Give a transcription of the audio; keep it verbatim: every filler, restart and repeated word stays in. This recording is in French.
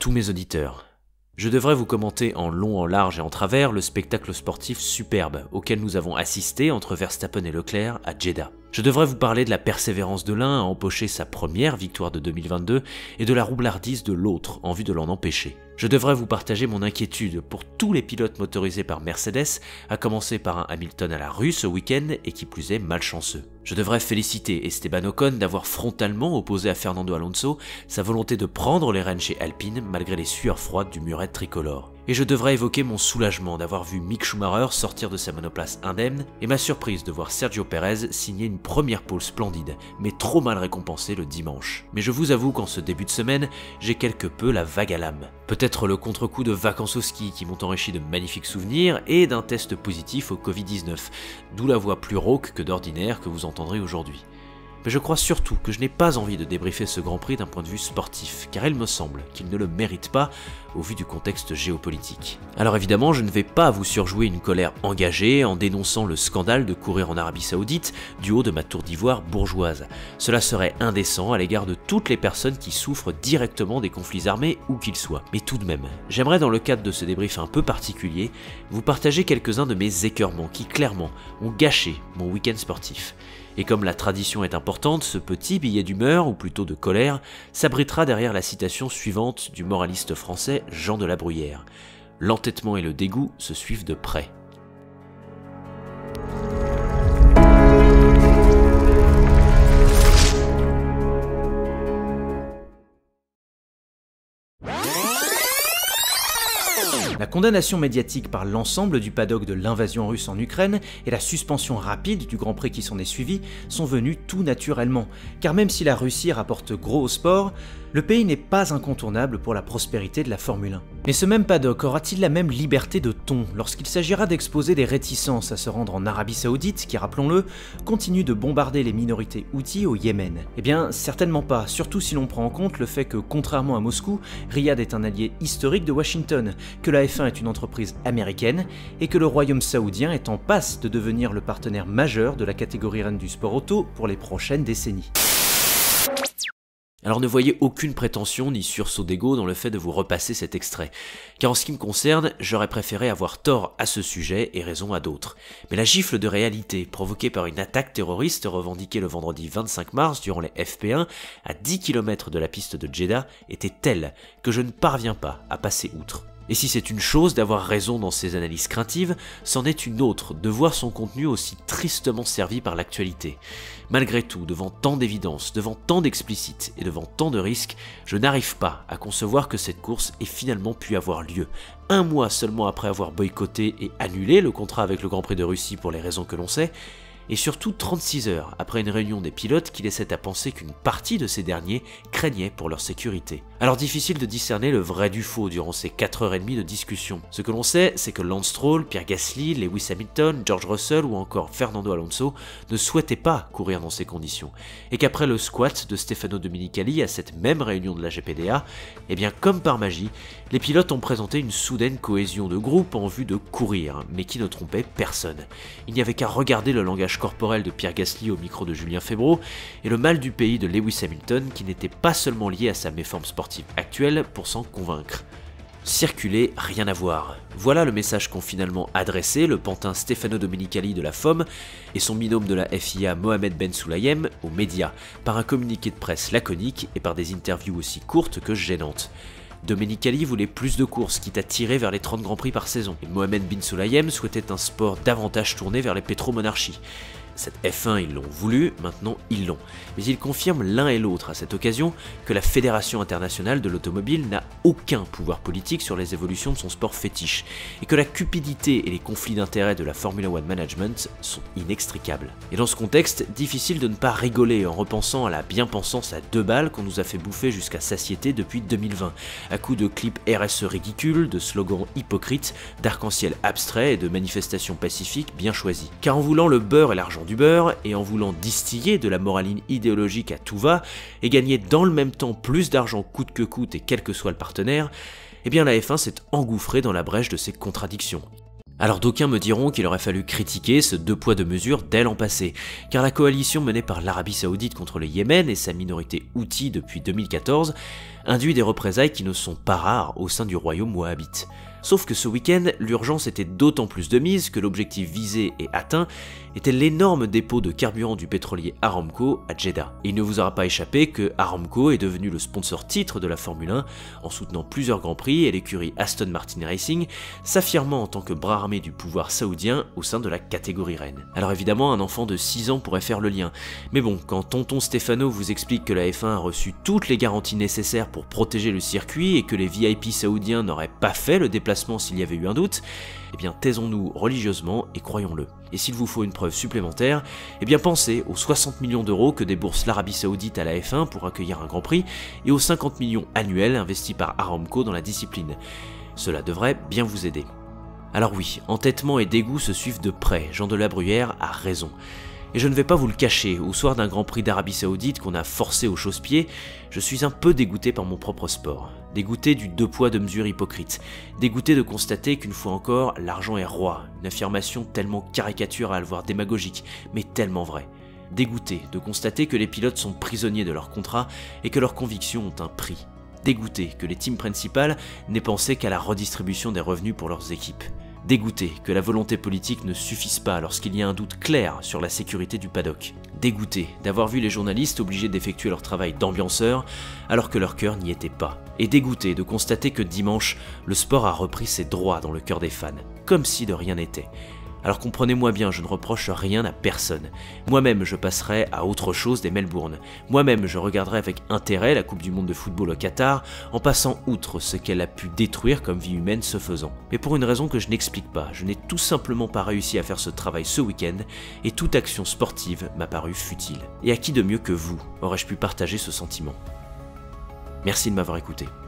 tous mes auditeurs. Je devrais vous commenter en long, en large et en travers le spectacle sportif superbe auquel nous avons assisté entre Verstappen et Leclerc à Jeddah. Je devrais vous parler de la persévérance de l'un à empocher sa première victoire de deux mille vingt-deux et de la roublardise de l'autre en vue de l'en empêcher. Je devrais vous partager mon inquiétude pour tous les pilotes motorisés par Mercedes, à commencer par un Hamilton à la rue ce week-end et qui plus est malchanceux. Je devrais féliciter Esteban Ocon d'avoir frontalement opposé à Fernando Alonso sa volonté de prendre les rênes chez Alpine malgré les sueurs froides du muret tricolore. Et je devrais évoquer mon soulagement d'avoir vu Mick Schumacher sortir de sa monoplace indemne et ma surprise de voir Sergio Pérez signer une première pole splendide, mais trop mal récompensée le dimanche. Mais je vous avoue qu'en ce début de semaine, j'ai quelque peu la vague à l'âme. Peut-être le contre-coup de vacances au ski qui m'ont enrichi de magnifiques souvenirs et d'un test positif au covid dix-neuf, d'où la voix plus rauque que d'ordinaire que vous entendrez aujourd'hui. Mais je crois surtout que je n'ai pas envie de débriefer ce Grand Prix d'un point de vue sportif, car il me semble qu'il ne le mérite pas au vu du contexte géopolitique. Alors évidemment, je ne vais pas vous surjouer une colère engagée en dénonçant le scandale de courir en Arabie Saoudite du haut de ma tour d'ivoire bourgeoise. Cela serait indécent à l'égard de toutes les personnes qui souffrent directement des conflits armés où qu'ils soient. Mais tout de même, j'aimerais dans le cadre de ce débrief un peu particulier, vous partager quelques-uns de mes écœurements qui clairement ont gâché mon week-end sportif. Et comme la tradition est importante, ce petit billet d'humeur, ou plutôt de colère, s'abritera derrière la citation suivante du moraliste français Jean de la Bruyère. L'entêtement et le dégoût se suivent de près. La condamnation médiatique par l'ensemble du paddock de l'invasion russe en Ukraine et la suspension rapide du Grand Prix qui s'en est suivi sont venus tout naturellement, car même si la Russie rapporte gros au sport, le pays n'est pas incontournable pour la prospérité de la Formule un. Mais ce même paddock aura-t-il la même liberté de ton lorsqu'il s'agira d'exposer des réticences à se rendre en Arabie Saoudite, qui, rappelons-le, continue de bombarder les minorités houthis au Yémen? Eh bien, certainement pas, surtout si l'on prend en compte le fait que, contrairement à Moscou, Riyad est un allié historique de Washington, que la F un est une entreprise américaine et que le royaume saoudien est en passe de devenir le partenaire majeur de la catégorie reine du sport auto pour les prochaines décennies. Alors ne voyez aucune prétention ni sursaut d'ego dans le fait de vous repasser cet extrait, car en ce qui me concerne, j'aurais préféré avoir tort à ce sujet et raison à d'autres. Mais la gifle de réalité provoquée par une attaque terroriste revendiquée le vendredi vingt-cinq mars durant les F P un à dix kilomètres de la piste de Jeddah était telle que je ne parviens pas à passer outre. Et si c'est une chose d'avoir raison dans ses analyses craintives, c'en est une autre de voir son contenu aussi tristement servi par l'actualité. Malgré tout, devant tant d'évidence, devant tant d'explicite et devant tant de risques, je n'arrive pas à concevoir que cette course ait finalement pu avoir lieu. Un mois seulement après avoir boycotté et annulé le contrat avec le Grand Prix de Russie pour les raisons que l'on sait, et surtout trente-six heures après une réunion des pilotes qui laissait à penser qu'une partie de ces derniers craignait pour leur sécurité. Alors difficile de discerner le vrai du faux durant ces quatre heures trente de discussion. Ce que l'on sait, c'est que Lance Stroll, Pierre Gasly, Lewis Hamilton, George Russell ou encore Fernando Alonso ne souhaitaient pas courir dans ces conditions, et qu'après le squat de Stefano Domenicali à cette même réunion de la G P D A, eh bien comme par magie, les pilotes ont présenté une soudaine cohésion de groupe en vue de courir, mais qui ne trompait personne. Il n'y avait qu'à regarder le langage corporel de Pierre Gasly au micro de Julien Febvre et le mal du pays de Lewis Hamilton qui n'était pas seulement lié à sa méforme sportive actuelle pour s'en convaincre. Circuler, rien à voir. Voilà le message qu'ont finalement adressé le pantin Stefano Domenicali de la F O M et son binôme de la F I A Mohamed Ben Sulayem aux médias, par un communiqué de presse laconique et par des interviews aussi courtes que gênantes. Domenicali voulait plus de courses, quitte à tirer vers les trente grands prix par saison, et Mohamed Ben Sulayem souhaitait un sport davantage tourné vers les pétromonarchies. Cette F un, ils l'ont voulu, maintenant ils l'ont. Mais ils confirment l'un et l'autre à cette occasion que la Fédération internationale de l'automobile n'a aucun pouvoir politique sur les évolutions de son sport fétiche, et que la cupidité et les conflits d'intérêts de la Formula One Management sont inextricables. Et dans ce contexte, difficile de ne pas rigoler en repensant à la bien-pensance à deux balles qu'on nous a fait bouffer jusqu'à satiété depuis deux mille vingt, à coups de clips R S E ridicules, de slogans hypocrites, d'arc-en-ciel abstraits et de manifestations pacifiques bien choisies. Car en voulant le beurre et l'argent du beurre, et en voulant distiller de la moraline idéologique à tout va, et gagner dans le même temps plus d'argent coûte que coûte et quel que soit le partenaire, eh bien la F un s'est engouffrée dans la brèche de ces contradictions. Alors d'aucuns me diront qu'il aurait fallu critiquer ce deux poids deux mesures dès l'an passé, car la coalition menée par l'Arabie Saoudite contre le Yémen et sa minorité Houthi depuis deux mille quatorze induit des représailles qui ne sont pas rares au sein du royaume wahhabite. Sauf que ce week-end, l'urgence était d'autant plus de mise que l'objectif visé et atteint était l'énorme dépôt de carburant du pétrolier Aramco à Jeddah. Et il ne vous aura pas échappé que Aramco est devenu le sponsor titre de la Formule un en soutenant plusieurs grands prix et l'écurie Aston Martin Racing, s'affirmant en tant que bras armé du pouvoir saoudien au sein de la catégorie reine. Alors évidemment, un enfant de six ans pourrait faire le lien. Mais bon, quand tonton Stefano vous explique que la F un a reçu toutes les garanties nécessaires pour protéger le circuit et que les V I P saoudiens n'auraient pas fait le déplacement s'il y avait eu un doute, eh bien taisons-nous religieusement et croyons-le. Et s'il vous faut une preuve supplémentaire, eh bien pensez aux soixante millions d'euros que débourse l'Arabie Saoudite à la F un pour accueillir un Grand Prix et aux cinquante millions annuels investis par Aramco dans la discipline. Cela devrait bien vous aider. Alors oui, entêtement et dégoût se suivent de près, Jean de la Bruyère a raison. Et je ne vais pas vous le cacher, au soir d'un Grand Prix d'Arabie Saoudite qu'on a forcé au chausse-pied, je suis un peu dégoûté par mon propre sport. Dégoûté du deux poids deux mesures hypocrite. Dégoûté de constater qu'une fois encore, l'argent est roi. Une affirmation tellement caricaturale, voire démagogique, mais tellement vraie. Dégoûté de constater que les pilotes sont prisonniers de leur contrat et que leurs convictions ont un prix. Dégoûté que les teams principales n'aient pensé qu'à la redistribution des revenus pour leurs équipes. Dégoûté que la volonté politique ne suffise pas lorsqu'il y a un doute clair sur la sécurité du paddock. Dégoûté d'avoir vu les journalistes obligés d'effectuer leur travail d'ambianceurs alors que leur cœur n'y était pas. Et dégoûté de constater que dimanche, le sport a repris ses droits dans le cœur des fans, comme si de rien n'était. Alors comprenez-moi bien, je ne reproche rien à personne. Moi-même, je passerai à autre chose des Melbourne. Moi-même, je regarderai avec intérêt la Coupe du Monde de football au Qatar, en passant outre ce qu'elle a pu détruire comme vie humaine ce faisant. Mais pour une raison que je n'explique pas, je n'ai tout simplement pas réussi à faire ce travail ce week-end, et toute action sportive m'a paru futile. Et à qui de mieux que vous aurais-je pu partager ce sentiment ? Merci de m'avoir écouté.